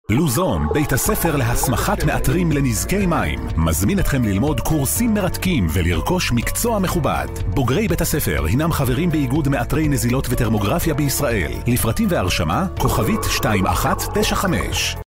לוזון, בית הספר להסמכת מאתרים לנזקי מים, מזמין אתכם ללמוד קורסים מרתקים ולרכוש מקצוע מכובד. בוגרי בית הספר הינם חברים באיגוד מאתרי נזילות וטרמוגרפיה בישראל. לפרטים והרשמה, כוכבית 2195.